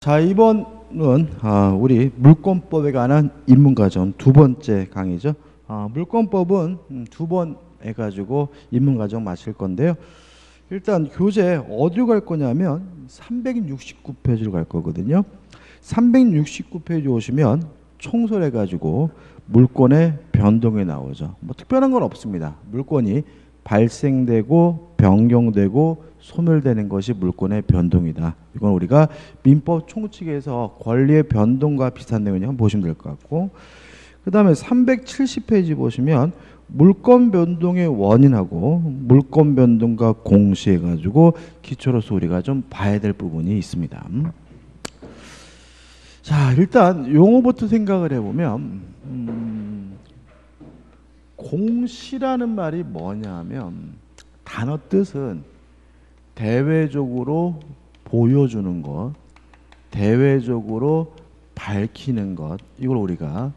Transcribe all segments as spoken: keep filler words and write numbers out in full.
자, 이번은 아, 우리 물권법에 관한 입문과정 두 번째 강의죠. 아, 물권법은 음, 두 번 해가지고 입문과정 마칠 건데요. 일단 교재 어디로 갈 거냐면 삼백육십구 페이지로 갈 거거든요. 삼백육십구 페이지 오시면 총설해가지고 물권의 변동이 나오죠. 뭐 특별한 건 없습니다. 물권이 발생되고 변경되고 소멸되는 것이 물권의 변동이다. 이건 우리가 민법 총칙에서 권리의 변동과 비슷한 내용이니까 보시면 될 것 같고, 그 다음에 삼백칠십 페이지 보시면 물권 변동의 원인하고 물권 변동과 공시해가지고 기초로서 우리가 좀 봐야 될 부분이 있습니다. 자, 일단 용어부터 생각을 해보면 음, 공시라는 말이 뭐냐면 단어 뜻은 대외적으로 보여주는 것, 대외적으로 밝히는 것, 이걸 우리가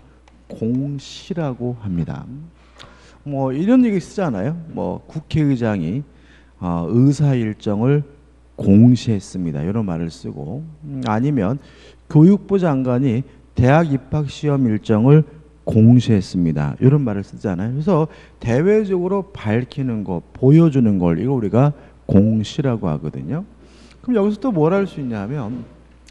공시라고 합니다. 뭐 이런 얘기 쓰잖아요. 뭐 국회의장이 어, 의사 일정을 공시했습니다. 이런 말을 쓰고, 음, 아니면 교육부 장관이 대학 입학 시험 일정을 공시했습니다. 이런 말을 쓰잖아요. 그래서 대외적으로 밝히는 것, 보여주는 걸 이거 우리가 공시라고 하거든요. 그럼 여기서 또 뭘 할 수 있냐면,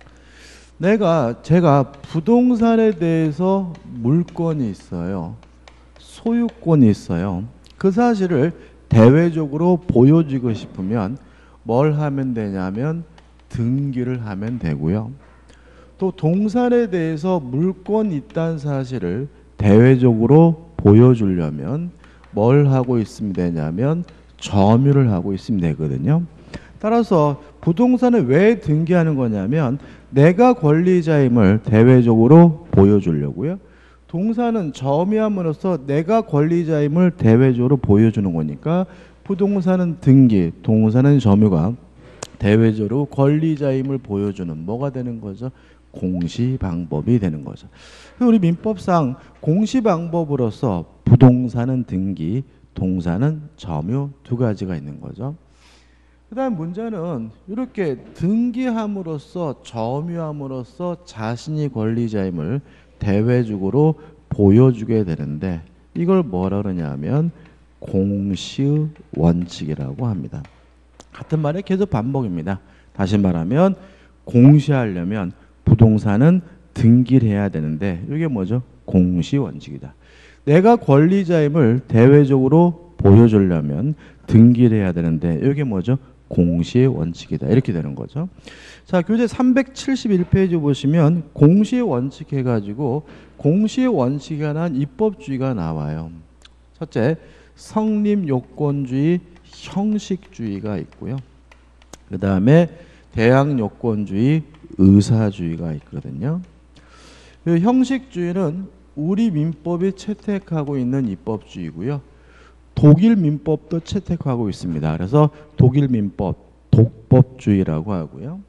내가 제가 부동산에 대해서 물권이 있어요. 소유권이 있어요. 그 사실을 대외적으로 보여주고 싶으면 뭘 하면 되냐면 등기를 하면 되고요. 또 동산에 대해서 물권이 있다는 사실을 대외적으로 보여주려면 뭘 하고 있으면 되냐면 점유를 하고 있으면 되거든요. 따라서 부동산을 왜 등기하는 거냐면 내가 권리자임을 대외적으로 보여주려고요. 동산은 점유함으로써 내가 권리자임을 대외적으로 보여주는 거니까 부동산은 등기, 동산은 점유가 대외적으로 권리자임을 보여주는 뭐가 되는 거죠? 공시 방법이 되는 거죠. 우리 민법상 공시 방법으로서 부동산은 등기, 동산은 점유 두 가지가 있는 거죠. 그 다음 문제는 이렇게 등기함으로써 점유함으로써 자신이 권리자임을 대외적으로 보여주게 되는데 이걸 뭐라 그러냐면 공시의 원칙이라고 합니다. 같은 말의 계속 반복입니다. 다시 말하면 공시하려면 부동산은 등기를 해야 되는데 이게 뭐죠? 공시 원칙이다. 내가 권리자임을 대외적으로 보여주려면 등기를 해야 되는데 이게 뭐죠? 공시의 원칙이다. 이렇게 되는 거죠. 자, 교재 삼백칠십일 페이지 보시면 공시의 원칙 해가지고 공시의 원칙에 관한 입법주의가 나와요. 첫째, 성립요건주의, 형식주의가 있고요. 그 다음에 대항요건주의, 의사주의가 있거든요. 그 형식주의는 우리 민법이 채택하고 있는 입법주의고요. 독일 민법도 채택하고 있습니다. 그래서 독일 민법, 독법주의라고 하고요.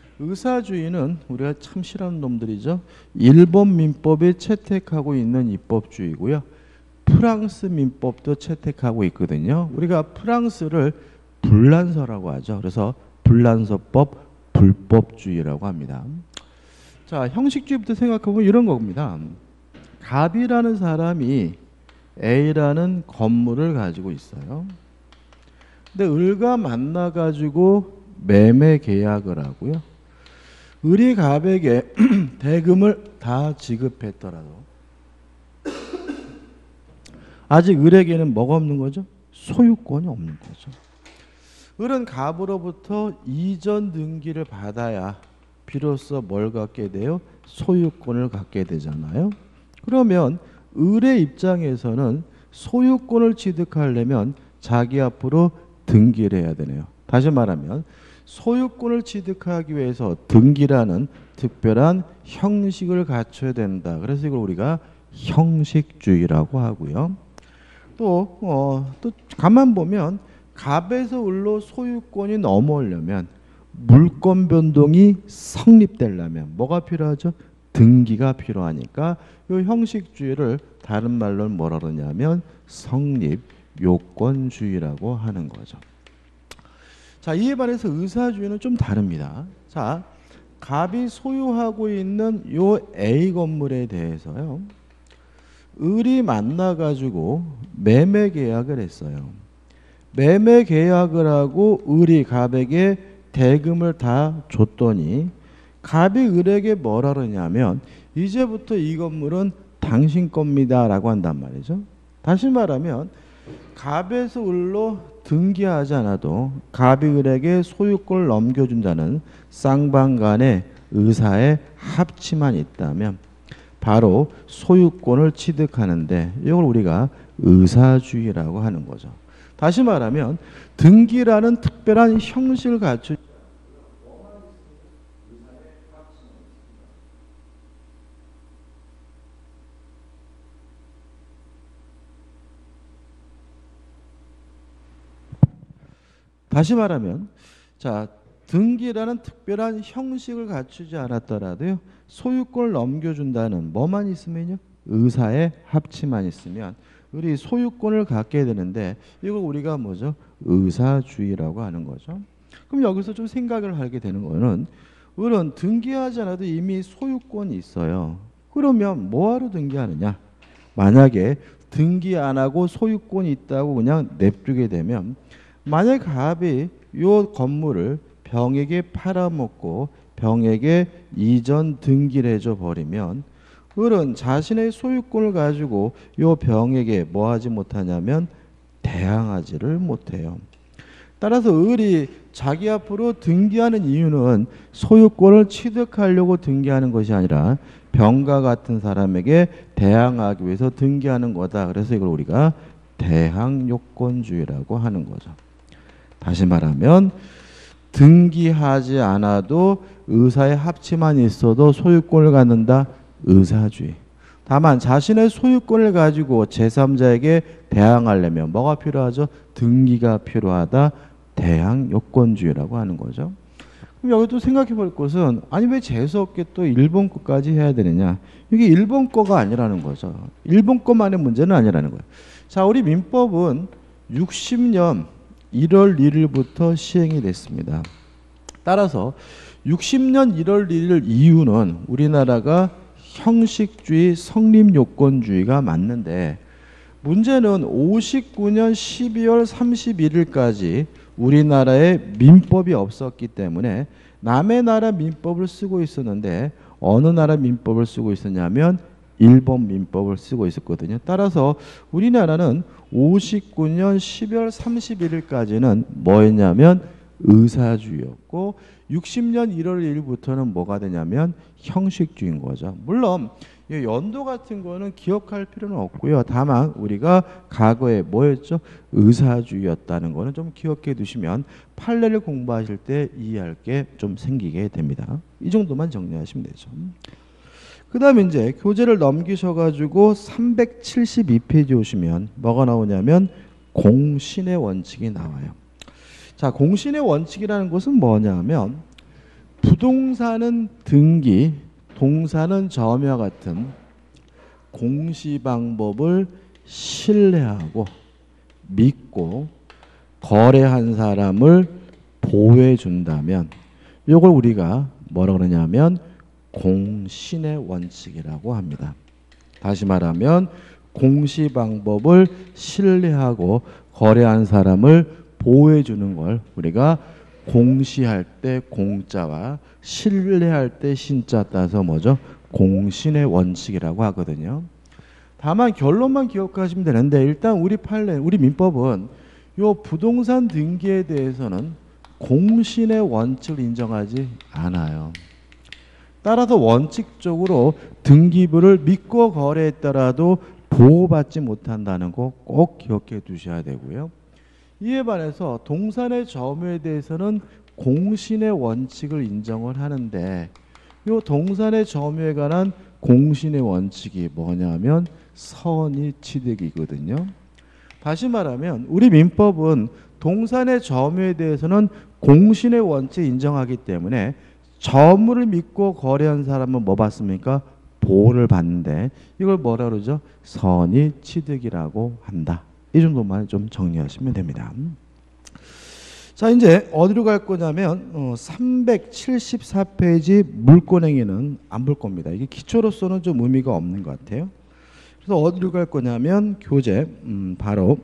의사주의는 우리가 참 싫어하는 놈들이죠. 일본 민법이 채택하고 있는 입법주의고요. 프랑스 민법도 채택하고 있거든요. 우리가 프랑스를 불란서라고 하죠. 그래서 불란서법, 불법주의라고 합니다. 자, 형식주의부터 생각해보면 이런 겁니다. 갑이라는 사람이 A라는 건물을 가지고 있어요. 근데 을과 만나가지고 매매 계약을 하고요. 을이 갑에게 대금을 다 지급했더라도 아직 을에게는 뭐가 없는 거죠? 소유권이 없는 거죠. 을은 갑으로부터 이전 등기를 받아야 비로소 뭘 갖게 돼요? 소유권을 갖게 되잖아요. 그러면 을의 입장에서는 소유권을 취득하려면 자기 앞으로 등기를 해야 되네요. 다시 말하면 소유권을 취득하기 위해서 등기라는 특별한 형식을 갖춰야 된다. 그래서 이걸 우리가 형식주의라고 하고요. 또, 어, 또 가만 보면 갑에서 을로 소유권이 넘어오려면 물권 변동이 성립되려면 뭐가 필요하죠? 등기가 필요하니까 이 형식주의를 다른 말로는 뭐라 그러냐면 성립 요건주의라고 하는 거죠. 자, 이에 반해서 의사주의는 좀 다릅니다. 자, 갑이 소유하고 있는 요 A 건물에 대해서요, 을이 만나가지고 매매 계약을 했어요. 매매 계약을 하고 을이 갑에게 대금을 다 줬더니 갑이 을에게 뭐라 그러냐면 이제부터 이 건물은 당신 겁니다 라고 한단 말이죠. 다시 말하면 갑에서 을로 등기하지 않아도 갑이 을에게 소유권을 넘겨준다는 쌍방간의 의사의 합치만 있다면 바로 소유권을 취득하는데 이걸 우리가 의사주의라고 하는 거죠. 다시 말하면 등기라는 특별한 형식을 갖추 다시 말하면 자 등기라는 특별한 형식을 갖추지 않았더라도요, 소유권을 넘겨준다는 뭐만 있으면요, 의사의 합치만 있으면 우리 소유권을 갖게 되는데 이걸 우리가 뭐죠? 의사주의라고 하는 거죠. 그럼 여기서 좀 생각을 하게 되는 거는 을은 등기하지 않아도 이미 소유권이 있어요. 그러면 뭐하러 등기하느냐? 만약에 등기 안 하고 소유권이 있다고 그냥 냅두게 되면 만약 갑이 요 건물을 병에게 팔아먹고 병에게 이전 등기를 해줘 버리면 을은 자신의 소유권을 가지고 요 병에게 뭐 하지 못하냐면 대항하지를 못해요. 따라서 을이 자기 앞으로 등기하는 이유는 소유권을 취득하려고 등기하는 것이 아니라 병과 같은 사람에게 대항하기 위해서 등기하는 거다. 그래서 이걸 우리가 대항요건주의라고 하는 거죠. 다시 말하면 등기하지 않아도 의사의 합치만 있어도 소유권을 갖는다. 의사주의. 다만 자신의 소유권을 가지고 제삼자에게 대항하려면 뭐가 필요하죠? 등기가 필요하다. 대항요건주의라고 하는 거죠. 그럼 여기 또 생각해 볼 것은 아니 왜 재수없게 또 일본 거까지 해야 되느냐? 이게 일본 거가 아니라는 거죠. 일본 거만의 문제는 아니라는 거예요. 자, 우리 민법은 육십 년 일월 일일부터 시행이 됐습니다. 따라서 육십 년 일월 일일 이후는 우리나라가 형식주의, 성립요건주의가 맞는데 문제는 오십구 년 십이월 삼십일일까지 우리나라에 민법이 없었기 때문에 남의 나라 민법을 쓰고 있었는데 어느 나라 민법을 쓰고 있었냐면 일본 민법을 쓰고 있었거든요. 따라서 우리나라는 오십구 년 십이월 삼십일일까지는 뭐였냐면 의사주의였고 육십 년 일월 일일부터는 뭐가 되냐면 형식주의인 거죠. 물론 연도 같은 거는 기억할 필요는 없고요. 다만 우리가 과거에 뭐였죠? 의사주의였다는 거는 좀 기억해 두시면 판례를 공부하실 때 이해할 게 좀 생기게 됩니다. 이 정도만 정리하시면 되죠. 그 다음에 이제 교재를 넘기셔가지고 삼백칠십이 페이지 오시면 뭐가 나오냐면 공신의 원칙이 나와요. 자, 공신의 원칙이라는 것은 뭐냐면 부동산은 등기, 동사는 점유와 같은 공시 방법을 신뢰하고 믿고 거래한 사람을 보호해 준다면 이걸 우리가 뭐라 그러냐면 공신의 원칙이라고 합니다. 다시 말하면 공시 방법을 신뢰하고 거래한 사람을 보호해 주는 걸 우리가 공시할 때 공자와 신뢰할 때 신자 따서 뭐죠? 공신의 원칙이라고 하거든요. 다만 결론만 기억하시면 되는데 일단 우리 판례, 우리 민법은 요 부동산 등기에 대해서는 공신의 원칙을 인정하지 않아요. 따라서 원칙적으로 등기부를 믿고 거래했더라도 보호받지 못한다는 거 꼭 기억해 두셔야 되고요. 이에 반해서 동산의 점유에 대해서는 공신의 원칙을 인정을 하는데 이 동산의 점유에 관한 공신의 원칙이 뭐냐면 선의 취득이거든요. 다시 말하면 우리 민법은 동산의 점유에 대해서는 공신의 원칙을 인정하기 때문에 점유를 믿고 거래한 사람은 뭐 받습니까? 보호를 받는데 이걸 뭐라 그러죠? 선의 취득이라고 한다. 이 정도만 좀 정리하시면 됩니다. 자, 이제 어디로 갈 거냐면 어, 삼백칠십사 페이지 물권행위는 안 볼 겁니다. 이게 기초로서는 좀 의미가 없는 것 같아요. 그래서 어디로 갈 거냐면 교재 음, 바로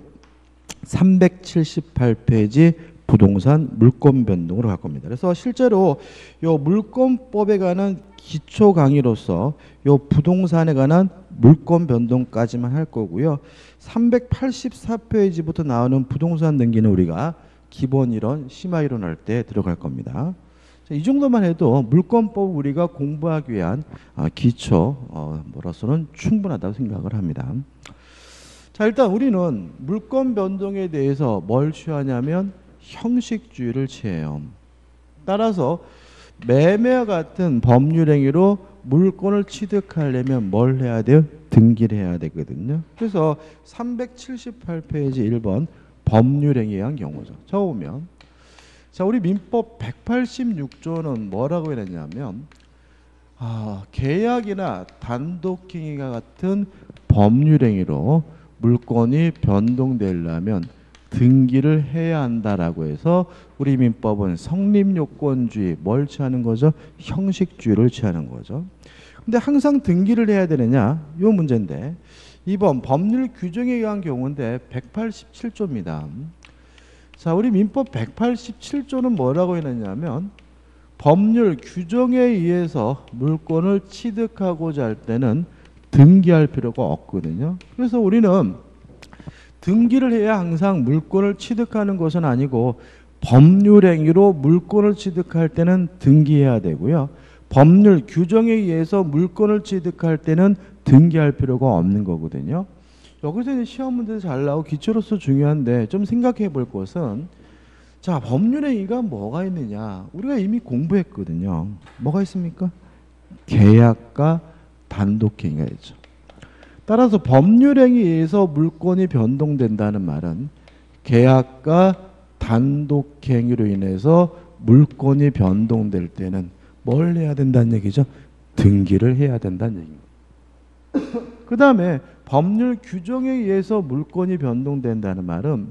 삼백칠십팔 페이지 부동산 물권 변동으로 갈 겁니다. 그래서 실제로 요 물권법에 관한 기초 강의로서 요 부동산에 관한 물권 변동까지만 할 거고요. 삼백팔십사 페이지부터 나오는 부동산 등기는 우리가 기본 이론, 심화 이론 할 때 들어갈 겁니다. 자, 이 정도만 해도 물권법 우리가 공부하기 위한 어, 기초 어, 뭐로서는 충분하다고 생각을 합니다. 자, 일단 우리는 물권 변동에 대해서 뭘 취하냐면 형식주의를 취해요. 따라서 매매와 같은 법률 행위로 물권을 취득하려면 뭘 해야 돼요? 등기를 해야 되거든요. 그래서 삼백칠십팔 페이지 일 번 법률 행위에 의한 경우죠. 저 보면 자, 우리 민법 백팔십육 조는 뭐라고 해놨냐면 아, 계약이나 단독행위가 같은 법률 행위로 물권이 변동되려면 등기를 해야 한다라고 해서 우리 민법은 성립요건주의 뭘 취하는 거죠? 형식주의를 취하는 거죠. 근데 항상 등기를 해야 되느냐? 요 문제인데 이번 법률 규정에 의한 경우인데 백팔십칠 조입니다. 자, 우리 민법 백팔십칠 조는 뭐라고 해놨냐면 법률 규정에 의해서 물권을 취득하고자 할 때는 등기할 필요가 없거든요. 그래서 우리는 등기를 해야 항상 물권을 취득하는 것은 아니고 법률 행위로 물권을 취득할 때는 등기해야 되고요. 법률 규정에 의해서 물권을 취득할 때는 등기할 필요가 없는 거거든요. 여기서 이제 시험 문제 잘 나오고 기초로서 중요한데 좀 생각해 볼 것은 자, 법률 행위가 뭐가 있느냐? 우리가 이미 공부했거든요. 뭐가 있습니까? 계약과 단독행위가 있죠. 따라서 법률 행위에 의해서 물권이 변동된다는 말은 계약과 단독행위로 인해서 물권이 변동될 때는 뭘 해야 된다는 얘기죠? 등기를 해야 된다는 얘기입니다. 그 다음에 법률 규정에 의해서 물권이 변동된다는 말은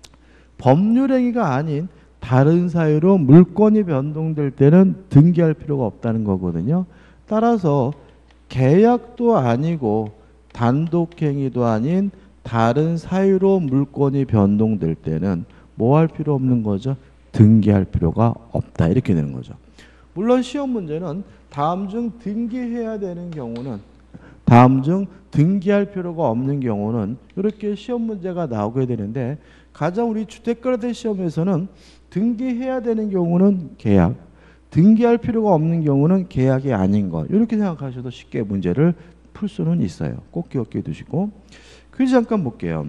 법률 행위가 아닌 다른 사유로 물권이 변동될 때는 등기할 필요가 없다는 거거든요. 따라서 계약도 아니고 단독행위도 아닌 다른 사유로 물권이 변동될 때는 뭐 할 필요 없는 거죠? 등기할 필요가 없다. 이렇게 되는 거죠. 물론 시험 문제는 다음 중 등기해야 되는 경우는 다음 중 등기할 필요가 없는 경우는 이렇게 시험 문제가 나오게 되는데 가장 우리 주택거래대 시험에서는 등기해야 되는 경우는 계약, 등기할 필요가 없는 경우는 계약이 아닌 것. 이렇게 생각하셔도 쉽게 문제를 풀 수는 있어요. 꼭 기억해 두시고 퀴즈 잠깐 볼게요.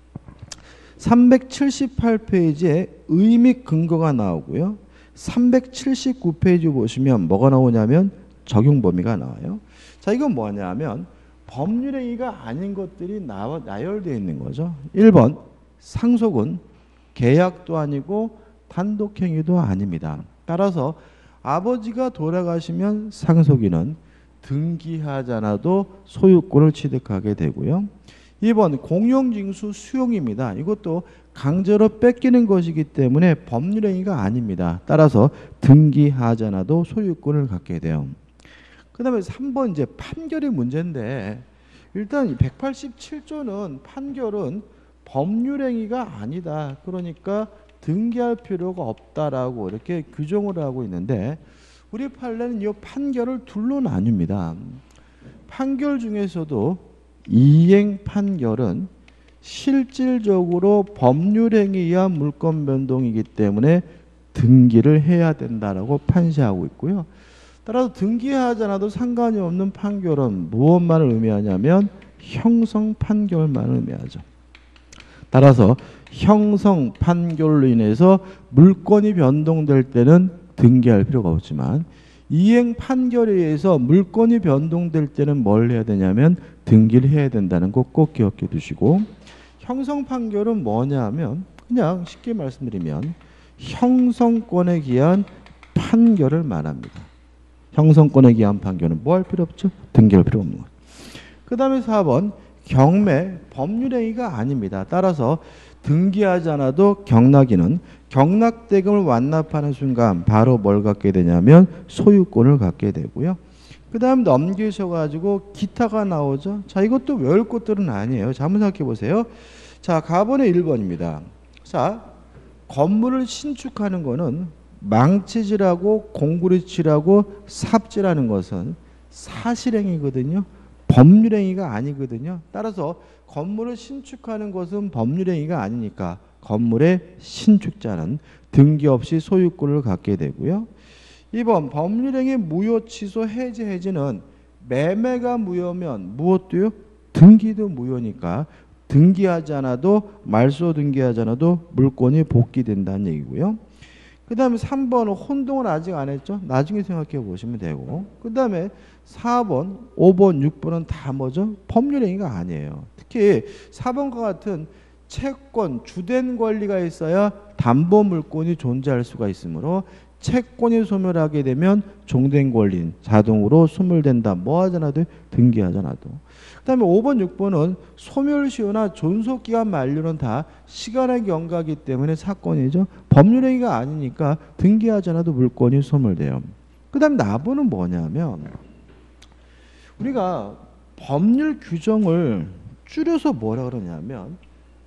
삼백칠십팔 페이지에 의미 근거가 나오고요. 삼백칠십구 페이지 보시면 뭐가 나오냐면 적용 범위가 나와요. 자, 이건 뭐냐면 법률 행위가 아닌 것들이 나, 나열되어 있는 거죠. 일 번 상속은 계약도 아니고 단독행위도 아닙니다. 따라서 아버지가 돌아가시면 상속인은 등기하지 않아도 소유권을 취득하게 되고요. 이 번 공용징수 수용입니다. 이것도 강제로 뺏기는 것이기 때문에 법률행위가 아닙니다. 따라서 등기하지 않아도 소유권을 갖게 돼요. 그 다음에 삼 번 이제 판결의 문제인데 일단 백팔십칠 조는 판결은 법률행위가 아니다. 그러니까 등기할 필요가 없다라고 이렇게 규정을 하고 있는데 우리 판례는 이 판결을 둘로 나뉩니다. 판결 중에서도 이행 판결은 실질적으로 법률행위에 의한 물권 변동이기 때문에 등기를 해야 된다라고 판시하고 있고요. 따라서 등기하지 않아도 상관이 없는 판결은 무엇만을 의미하냐면 형성 판결만을 의미하죠. 따라서 형성 판결로 인해서 물권이 변동될 때는 등기할 필요가 없지만 이행 판결에 의해서 물권이 변동될 때는 뭘 해야 되냐면 등기를 해야 된다는 거 꼭 기억해 두시고 형성 판결은 뭐냐 하면 그냥 쉽게 말씀드리면 형성권에 기한 판결을 말합니다. 형성권에 기한 판결은 뭐 할 필요 없죠? 등기할 필요 없는 것. 그 다음에 사 번 경매 법률행위가 아닙니다. 따라서 등기하지 않아도 경락인은 경락대금을 완납하는 순간 바로 뭘 갖게 되냐면 소유권을 갖게 되고요. 그 다음 넘기셔가지고 기타가 나오죠. 자, 이것도 외울 것들은 아니에요. 자, 한번 생각해 보세요. 자, 가번의 일 번입니다. 자, 건물을 신축하는 거는 망치질하고 공구리칠하고 삽질하는 것은 사실행위거든요. 법률행위가 아니거든요. 따라서 건물을 신축하는 것은 법률행위가 아니니까 건물의 신축자는 등기 없이 소유권을 갖게 되고요. 이 번 법률행위 무효 취소 해지 해지는 매매가 무효면 무엇도요? 등기도 무효니까 등기하지 않아도 말소 등기하지 않아도 물권이 복귀된다는 얘기고요. 그 다음에 삼 번은 혼동을 아직 안 했죠. 나중에 생각해 보시면 되고, 그 다음에 사 번, 오 번, 육 번은 다 뭐죠? 법률행위가 아니에요. 특히 사 번과 같은 채권, 주된 권리가 있어야 담보물권이 존재할 수가 있으므로 채권이 소멸하게 되면 종된 권리는 자동으로 소멸된다. 뭐 하지 않아도 등기하지 않아도. 그 다음에 오 번, 육 번은 소멸시효나 존속기간 만료는 다 시간의 경과이기 때문에 사건이죠. 법률행위가 아니니까 등기하지 않아도 물권이 소멸돼요. 그 다음 나번은 뭐냐면 우리가 법률 규정을 줄여서 뭐라 그러냐면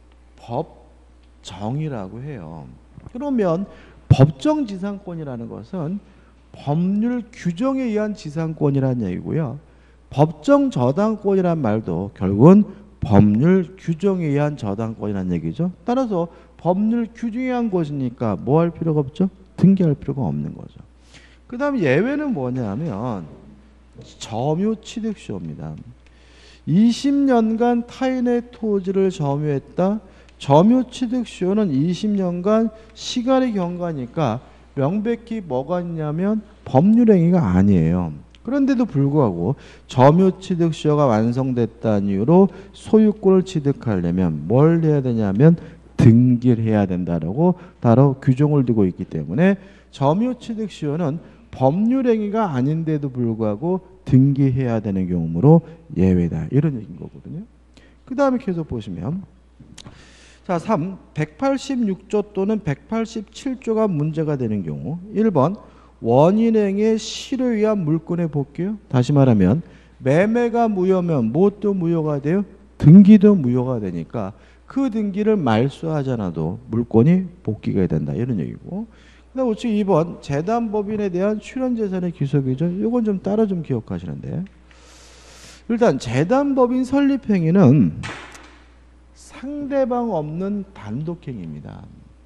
법정이라고 해요. 그러면 법정지상권이라는 것은 법률 규정에 의한 지상권이라는 얘기고요. 법정저당권이란 말도 결국은 법률 규정에 의한 저당권이라는 얘기죠. 따라서 법률 규정에 의한 것이니까 뭐 할 필요가 없죠? 등기할 필요가 없는 거죠. 그 다음에 예외는 뭐냐면 점유취득시효입니다. 이십 년간 타인의 토지를 점유했다. 점유취득시효는 이십 년간 시간의 경과니까 명백히 뭐가 있냐면 법률행위가 아니에요. 그런데도 불구하고 점유취득시효가 완성됐다는 이유로 소유권을 취득하려면 뭘 해야 되냐면 등기를 해야 된다라고 따로 규정을 두고 있기 때문에 점유취득시효는 법률행위가 아닌데도 불구하고 등기해야 되는 경우로 예외다. 이런 얘기인 거거든요. 그 다음에 계속 보시면 자, 삼. 백팔십육 조 또는 백팔십칠 조가 문제가 되는 경우 일 번 원인행위의 실효에 의한 물권의 복귀요. 다시 말하면 매매가 무효면 무엇도 무효가 돼요? 등기도 무효가 되니까 그 등기를 말소하지 않아도 물권이 복귀가 된다. 이런 얘기고. 그다음 우측 이 번 재단법인에 대한 출연재산의 귀속이죠. 이건 좀 따라 좀 기억하시는데 일단 재단법인 설립행위는 상대방 없는 단독행위입니다.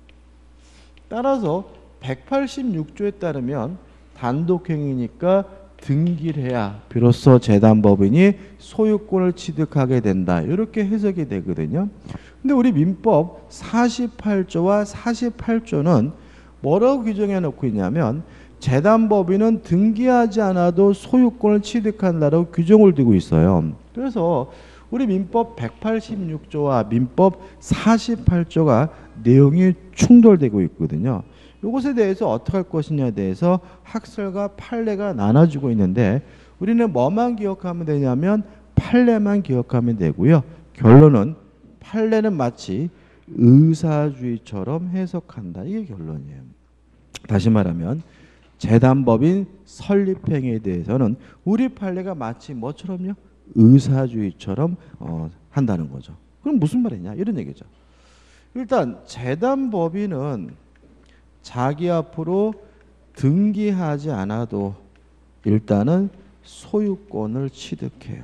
따라서 백팔십육 조에 따르면 단독행위니까 등기를 해야 비로소 재단법인이 소유권을 취득하게 된다. 이렇게 해석이 되거든요. 근데 우리 민법 사십팔 조와 사십팔 조는 뭐라고 규정해 놓고 있냐면 재단법인은 등기하지 않아도 소유권을 취득한다라고 규정을 두고 있어요. 그래서 우리 민법 백팔십육 조와 민법 사십팔 조가 내용이 충돌되고 있거든요. 이것에 대해서 어떻게 할 것이냐에 대해서 학설과 판례가 나눠지고 있는데 우리는 뭐만 기억하면 되냐면 판례만 기억하면 되고요. 결론은 판례는 마치 의사주의처럼 해석한다. 이게 결론이에요. 다시 말하면 재단법인 설립행위에 대해서는 우리 판례가 마치 뭐처럼요? 의사주의처럼 어, 한다는 거죠. 그럼 무슨 말이냐? 이런 얘기죠. 일단 재단법인은 자기 앞으로 등기하지 않아도 일단은 소유권을 취득해요.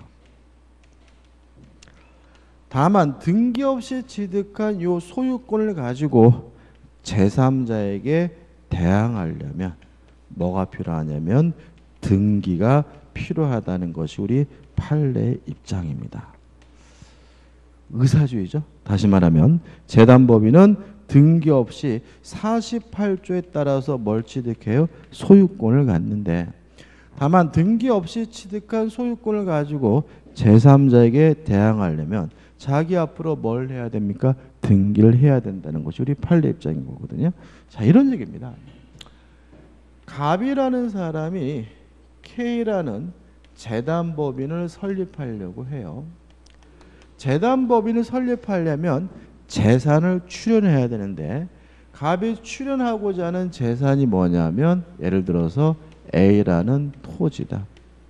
다만 등기 없이 취득한 이 소유권을 가지고 제삼자에게 대항하려면 뭐가 필요하냐면 등기가 필요하다는 것이 우리 판례의 입장입니다. 의사주의죠. 다시 말하면 재단법인은 등기 없이 사십팔 조에 따라서 뭘 취득해요? 소유권을 갖는데 다만 등기 없이 취득한 소유권을 가지고 제삼자에게 대항하려면 자기 앞으로 뭘 해야 됩니까? 등기를 해야 된다는 것이 우리 판례 입장인 거거든요. 자, 이런 얘기입니다. 갑이라는 사람이 K라는 재단법인을 설립하려고 해요. 재단법인을 설립하려면 재산을 출연해야 되는데 갑이 출연하고자 하는 재산이 뭐냐면 예를 들어서 A라는 토지다.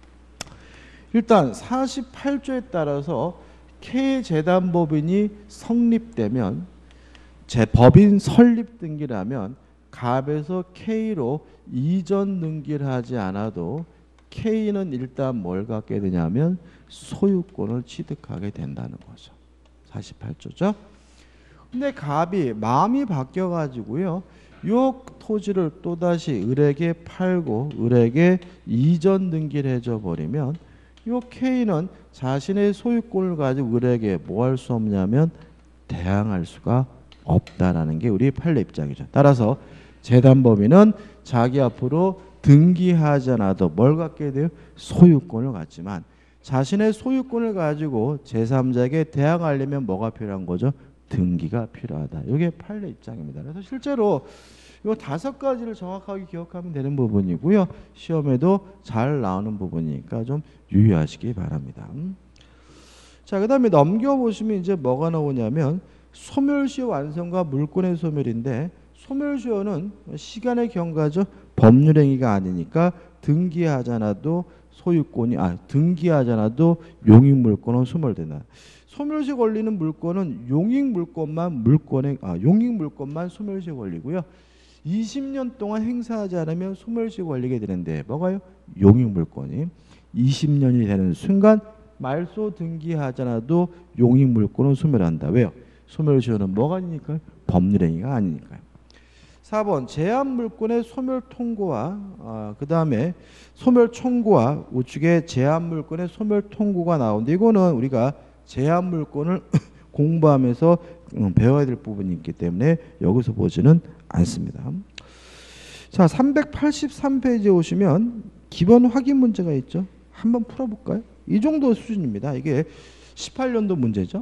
일단 사십팔 조에 따라서 K 재단법인이 성립되면 제 법인 설립 등기라면 갑에서 K로 이전 등기를 하지 않아도 K는 일단 뭘 갖게 되냐면 소유권을 취득하게 된다는 거죠. 사십팔 조죠. 근데 갑이 마음이 바뀌어 가지고요. 요 토지를 또다시 을에게 팔고 을에게 이전 등기를 해줘 버리면 요 K는 자신의 소유권을 가지고 을에게 뭐 할 수 없냐면 대항할 수가 없다라는 게 우리 판례 입장이죠. 따라서 재단법인은 자기 앞으로 등기하지 않아도 뭘 갖게 돼요? 소유권을 갖지만 자신의 소유권을 가지고 제삼자에게 대항하려면 뭐가 필요한 거죠? 등기가 필요하다. 이게 판례 입장입니다. 그래서 실제로 이 다섯 가지를 정확하게 기억하면 되는 부분이고요. 시험에도 잘 나오는 부분이니까 좀 유의하시기 바랍니다. 자, 그 다음에 넘겨보시면 이제 뭐가 나오냐면 소멸시효 완성과 물권의 소멸인데 소멸시효는 시간의 경과죠. 법률행위가 아니니까 등기하잖아도 소유권이 아 등기하잖아도 용익물권은 소멸된다. 소멸시효 걸리는 물권은 용익물권만 물권에 아 용익물권만 소멸시효 걸리고요. 이십 년 동안 행사하지 않으면 소멸시효 걸리게 되는데 뭐가요? 용익물권이 이십 년이 되는 순간 말소 등기하잖아도 용익물권은 소멸한다. 왜요? 소멸시효는 뭐가 아니니까요? 법률행위가 아니니까요. 사 번 제한물권의 소멸 통고와 아, 그 다음에 소멸 청구와 우측에 제한물권의 소멸 통고가 나오는데 이거는 우리가 제한물권을 공부하면서 배워야 될 부분이 있기 때문에 여기서 보지는 않습니다. 자, 삼백팔십삼 페이지에 오시면 기본 확인 문제가 있죠. 한번 풀어볼까요? 이 정도 수준입니다. 이게 십팔 년도 문제죠.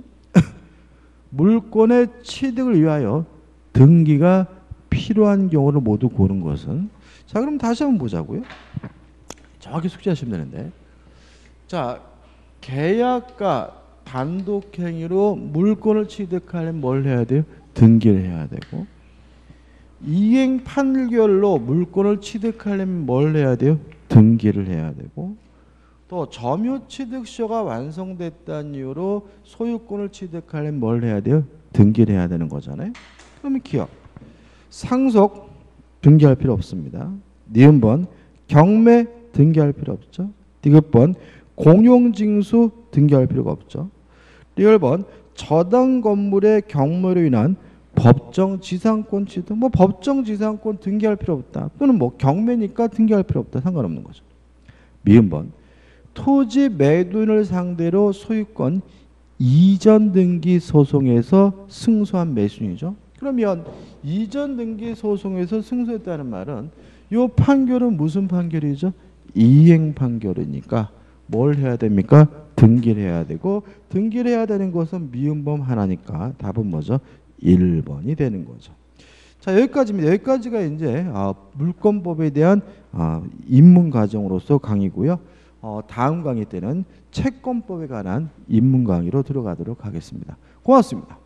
물권의 취득을 위하여 등기가 필요한 경우를 모두 고른 것은 자 그럼 다시 한번 보자고요. 정확히 숙지하시면 되는데 자 계약과 단독행위로 물권을 취득하려면 뭘 해야 돼요? 등기를 해야 되고 이행 판결로 물권을 취득하려면 뭘 해야 돼요? 등기를 해야 되고 또 점유취득시효가 완성됐다는 이유로 소유권을 취득하려면 뭘 해야 돼요? 등기를 해야 되는 거잖아요. 그러면 기억 상속 등기할 필요 없습니다. 니은번 경매 등기할 필요 없죠. 디귿번 공용징수 등기할 필요가 없죠. 리을번 저당 건물의 경매로 인한 법정 지상권 취득 뭐 법정 지상권 등기할 필요 없다. 또는 뭐 경매니까 등기할 필요 없다. 상관없는 거죠. 미음번 토지 매도인을 상대로 소유권 이전 등기 소송에서 승소한 매수인이죠. 그러면 이전 등기 소송에서 승소했다는 말은 이 판결은 무슨 판결이죠? 이행 판결이니까 뭘 해야 됩니까? 등기를 해야 되고 등기를 해야 되는 것은 미음범 하나니까 답은 뭐죠? 일 번이 되는 거죠. 자 여기까지입니다. 여기까지가 이제 아, 물권법에 대한 아, 입문 과정으로서 강의고요. 어, 다음 강의 때는 채권법에 관한 입문 강의로 들어가도록 하겠습니다. 고맙습니다.